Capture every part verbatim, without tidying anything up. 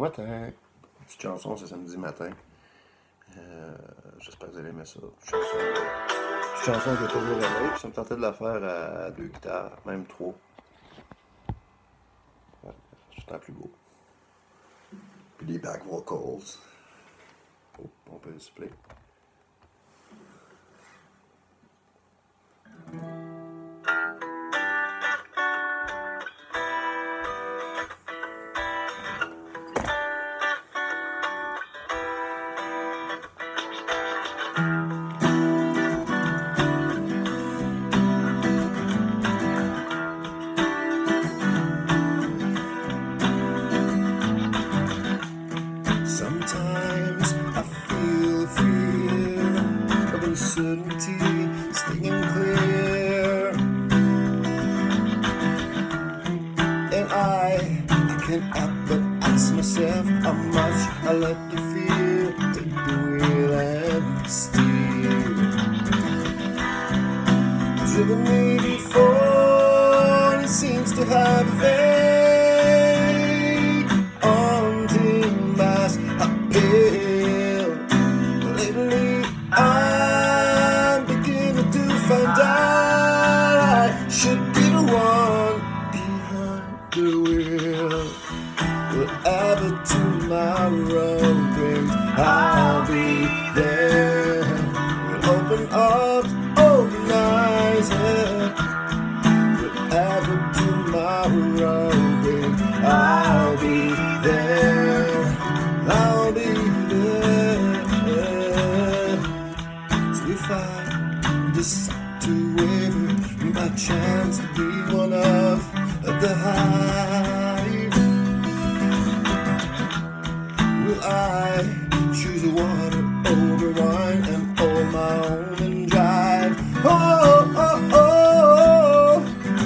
matin. Petite chanson, c'est samedi matin. Euh, J'espère que vous allez aimer ça. Petite chanson, petite chanson que j'ai toujours aimée. Puis ça me tentait de la faire à deux guitares, même trois. Ouais, c'est tout le temps plus beau. Puis des back vocals. Oh, on peut le supplé. Sometimes I feel fear of uncertainty stinging clear, and I, I can't help but ask myself how much I let the fear take the wheel and steer. Driven me before, it seems to have a vein. Lately, I'm beginning to find out I should be the one behind the wheel. Whatever tomorrow brings, I'll be there. With open arms, open eyes, yeah. Whatever tomorrow brings, I'll be there. I'll be there. So if I decide to win my chance to be one of the hive, will I choose water over wine and hold my own and drive? Oh, oh, oh,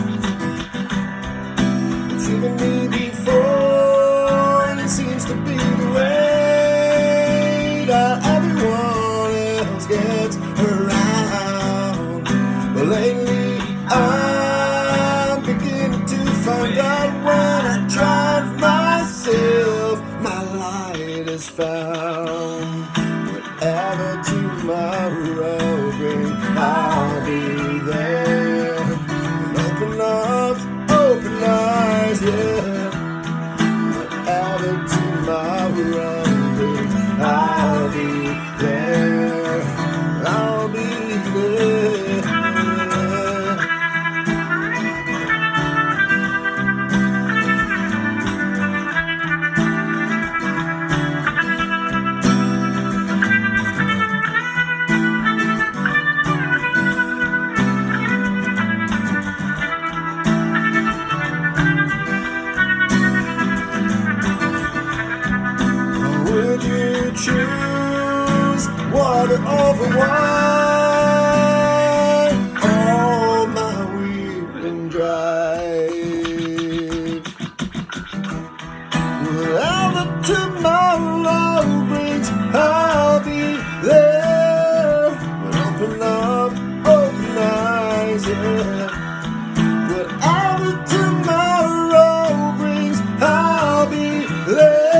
oh. It's even me before, and it seems to be the way that everyone else gets around. But lately I'm beginning to find out when I drive myself, my light is found. Whatever tomorrow brings, I'll be there. With open arms, open eyes, yeah. Whatever tomorrow brings, I'll be there. I'll be there. Would you choose water over wine? All my wheel and drive. Whatever tomorrow brings, I'll be there. With open arms, open eyes, yeah. Whatever tomorrow brings, I'll be there.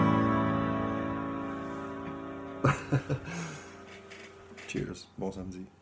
Cheers, bon samedi.